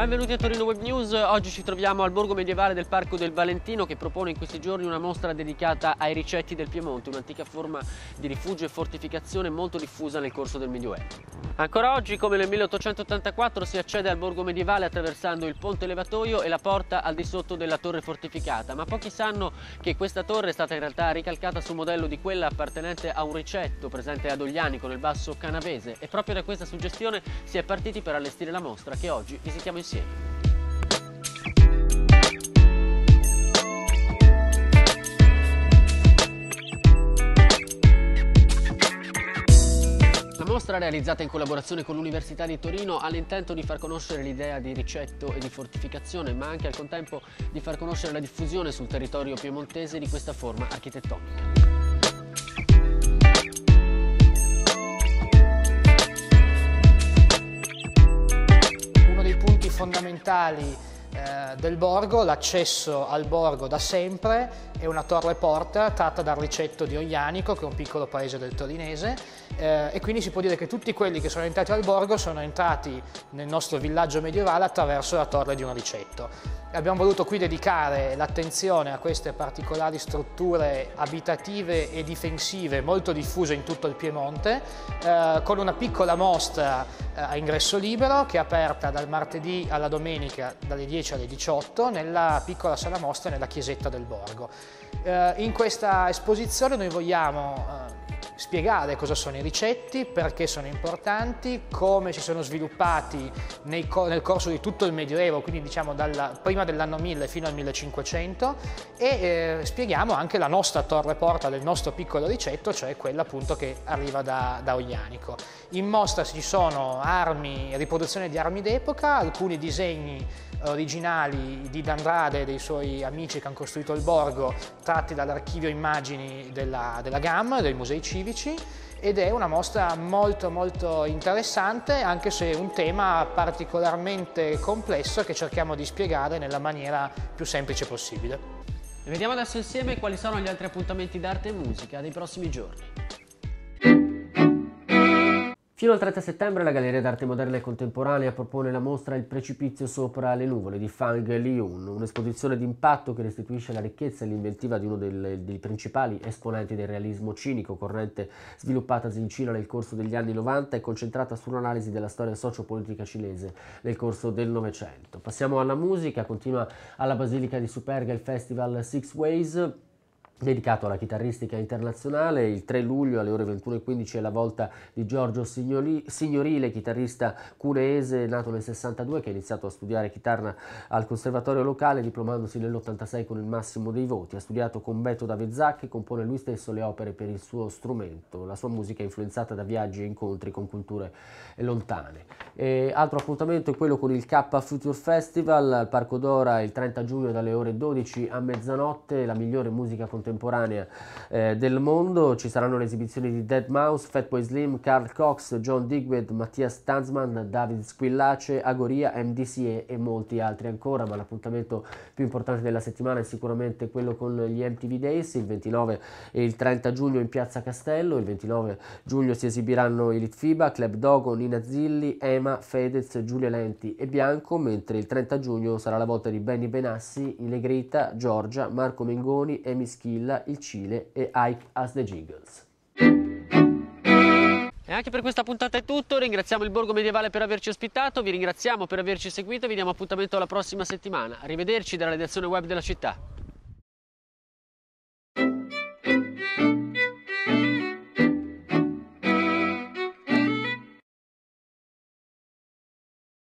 Benvenuti a Torino Web News. Oggi ci troviamo al borgo medievale del Parco del Valentino, che propone in questi giorni una mostra dedicata ai ricetti del Piemonte, un'antica forma di rifugio e fortificazione molto diffusa nel corso del Medioevo. Ancora oggi, come nel 1884, si accede al borgo medievale attraversando il ponte levatoio e la porta al di sotto della torre fortificata, ma pochi sanno che questa torre è stata in realtà ricalcata sul modello di quella appartenente a un ricetto presente ad Oglianico nel Basso Canavese, e proprio da questa suggestione si è partiti per allestire la mostra che oggi visitiamo insieme. La mostra, realizzata in collaborazione con l'Università di Torino, ha l'intento di far conoscere l'idea di ricetto e di fortificazione, ma anche al contempo di far conoscere la diffusione sul territorio piemontese di questa forma architettonica. Fondamentali del borgo, l'accesso al borgo da sempre, è una torre porta tratta dal ricetto di Oglianico, che è un piccolo paese del torinese, e quindi si può dire che tutti quelli che sono entrati al borgo sono entrati nel nostro villaggio medievale attraverso la torre di un ricetto. Abbiamo voluto qui dedicare l'attenzione a queste particolari strutture abitative e difensive molto diffuse in tutto il Piemonte, con una piccola mostra a ingresso libero che è aperta dal martedì alla domenica dalle 10 alle 18 nella piccola sala mostra nella chiesetta del borgo. In questa esposizione noi vogliamo spiegare cosa sono i ricetti, perché sono importanti, come si sono sviluppati nel corso di tutto il Medioevo, quindi diciamo prima dell'anno 1000 fino al 1500, e spieghiamo anche la nostra torre porta del nostro piccolo ricetto, cioè quella appunto che arriva da Oglianico. In mostra ci sono armi, riproduzioni di armi d'epoca, alcuni disegni originali di D'Andrade e dei suoi amici che hanno costruito il borgo, tratti dall'archivio immagini della GAM, dei musei civici, ed è una mostra molto interessante, anche se è un tema particolarmente complesso che cerchiamo di spiegare nella maniera più semplice possibile. E vediamo adesso insieme quali sono gli altri appuntamenti d'arte e musica dei prossimi giorni. Fino al 30 settembre la Galleria d'Arte Moderna e Contemporanea propone la mostra Il precipizio sopra le nuvole di Fang Liyun, un'esposizione d'impatto che restituisce la ricchezza e l'inventiva di uno dei principali esponenti del realismo cinico, corrente sviluppatasi in Cina nel corso degli anni 90 e concentrata sull'analisi della storia sociopolitica cinese nel corso del Novecento. Passiamo alla musica. Continua alla Basilica di Superga il festival Six Ways, dedicato alla chitarristica internazionale. Il 3 luglio alle ore 21:15 è la volta di Giorgio Signorile, chitarrista cuneese nato nel 62, che ha iniziato a studiare chitarra al conservatorio locale, diplomandosi nell'86 con il massimo dei voti. Ha studiato con Beto Davezzac e compone lui stesso le opere per il suo strumento. La sua musica è influenzata da viaggi e incontri con culture lontane. Altro appuntamento è quello con il K Future Festival al Parco Dora il 30 giugno dalle ore 12 a mezzanotte, la migliore musica contemporanea del mondo. Ci saranno le esibizioni di Deadmau5, Fatboy Slim, Carl Cox, John Digweed, Mattias Tanzman, David Squillace, Agoria, MDCA e molti altri ancora, ma l'appuntamento più importante della settimana è sicuramente quello con gli MTV Days, il 29 e il 30 giugno in Piazza Castello. Il 29 giugno si esibiranno i Litfiba, Club Dogo, Nina Zilli, Ema, Fedez, Giulia Lenti e Bianco, mentre il 30 giugno sarà la volta di Benny Benassi, Negrita, Giorgia, Marco Mengoni, Emi Schilla, il Cile e Ike as the Jiggles. E anche per questa puntata è tutto. Ringraziamo il Borgo Medievale per averci ospitato, vi ringraziamo per averci seguito e vi diamo appuntamento alla prossima settimana. Arrivederci dalla redazione web della città.